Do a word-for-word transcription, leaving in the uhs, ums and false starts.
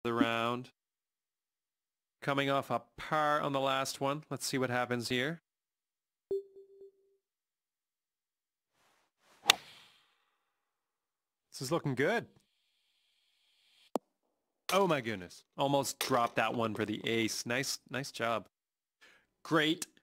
the round. Coming off a par on the last one. Let's see what happens here. This is looking good. Oh my goodness. Almost dropped that one for the ace. Nice, nice job. Great